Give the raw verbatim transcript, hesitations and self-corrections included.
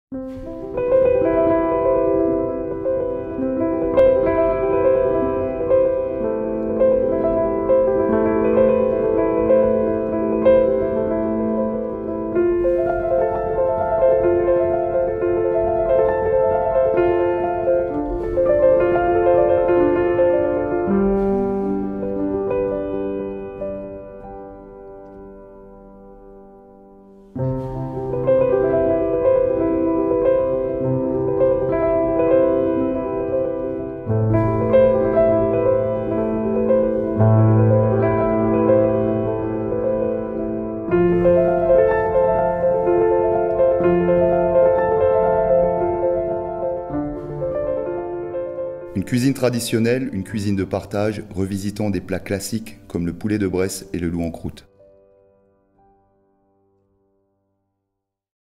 Une cuisine traditionnelle, une cuisine de partage, revisitant des plats classiques comme le poulet de Bresse et le loup en croûte.